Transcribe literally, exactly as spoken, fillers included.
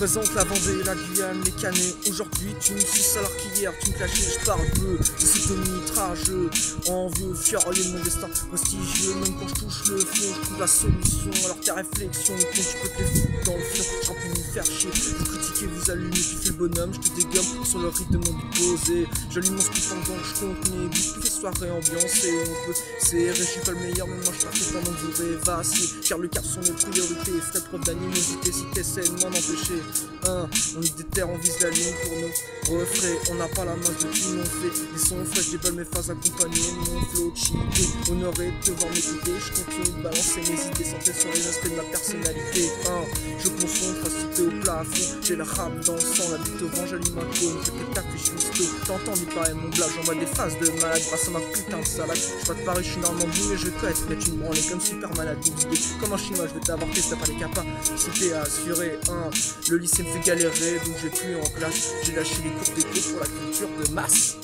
représente la Vendée, la Guyane, les Canets. Aujourd'hui tu me suces alors qu'hier tu me clashais. Je parle peu de sodomie trageux, envieux, fioré de mon destin prestigieux. Même quand je touche le fond, je trouve la solution. Alors tes réflexions, quand tu peux te les foutre dans le fion. Je remplis de vous faire chier, vous critiquez, vous allumez, tu fais le bonhomme. Je te dégomme sur le rythme de mon beat posé. J'allume mon speed pendant que je compte mes buts. Toutes les soirées ambiancées, on peut serrer. Je suis pas le meilleur, mais moi je partais pendant que vous rêvassiez. Car le cap sont nos priorités, ferait preuve d'animosité si t'essaies de m'en empêcher. Hein, on est des terres, on vise la ligne pour nos refrains. On n'a pas la main de qui m'ont fait. Ils sont fraîches, j'ai pas mes phases accompagnées. Mon flow cheaté, honoré de te voir m'écouter. Je continue de balancer mes idées centrées sur les aspects de ma personnalité. Hein, je concentre à sauter au plafond. J'ai le rap dans le sang, la bite au vent, j'allume un cône. Je pétacle, je suis sto. T'as entendu parler mon blague, j'envoie des phases de malade grâce à ma putain de salade. Je pas de Paris, je suis Normandie, mais je connais te mettre une branlée comme super malade. Comme un chinois, je vais t'avorter si t'as pas les capas. Si t'es assuré, hein, le lycée me fait galérer, donc j'ai plus en classe. J'ai lâché les cours d'éco pour la culture de masse.